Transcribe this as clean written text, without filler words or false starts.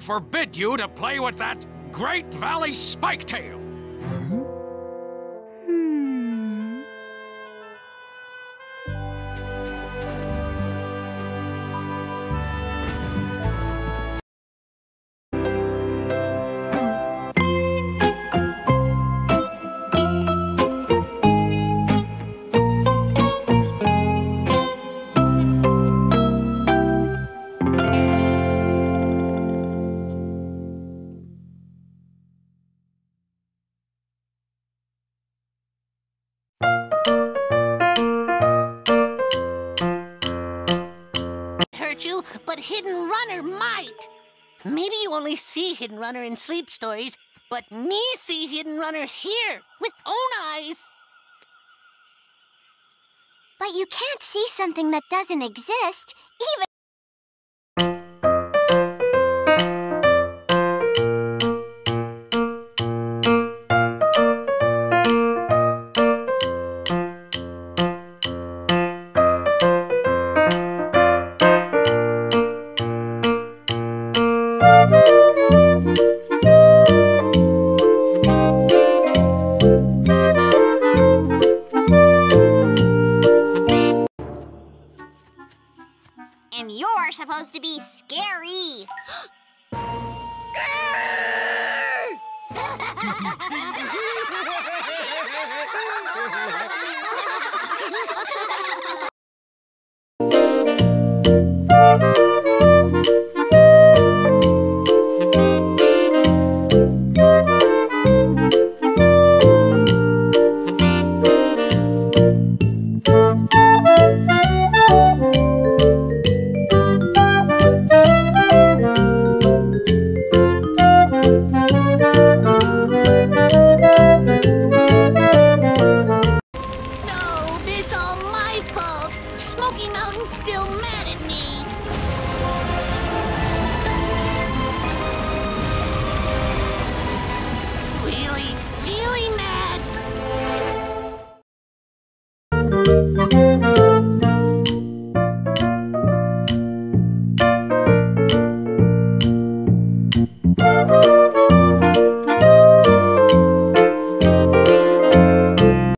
forbid you to play with that Great Valley spiketail. But Hidden Runner might. Maybe you only see Hidden Runner in sleep stories, but me see Hidden Runner here, with own eyes. But you can't see something that doesn't exist, even... And you're supposed to be scary.